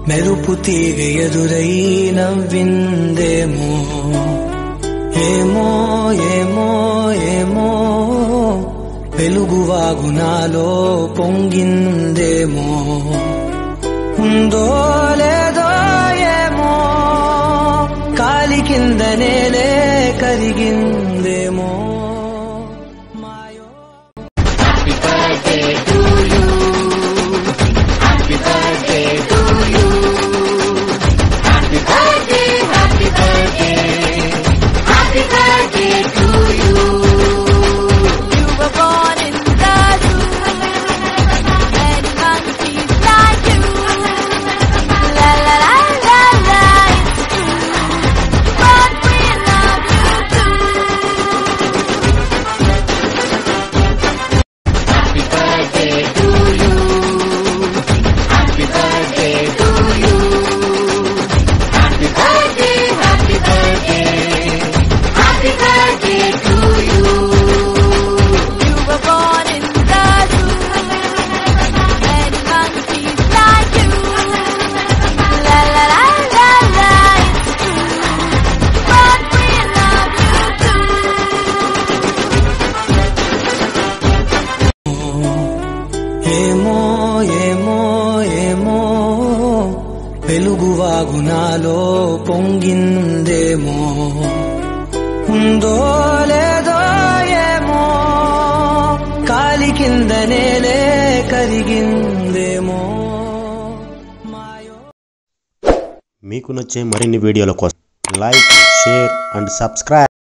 మెరుపు తీగ ఎదురై నవ్విందేమో ఏమో ఏమో ఏమో వెలుగువాగు నాలో పొంగిందేమో ఉందో లేదో ఏమో కాలి కింద నేలే కరిగిందేమో ఏమో ఏమో ఏమో వెలుగువాగు నాలో పొంగిందేమో ఉందో లేదో ఏమో కాలి కింద నేలే కరిగిందేమో. మీకు నచ్చే మరిన్ని వీడియోల కోసం లైక్, షేర్ అండ్ సబ్స్క్రైబ్.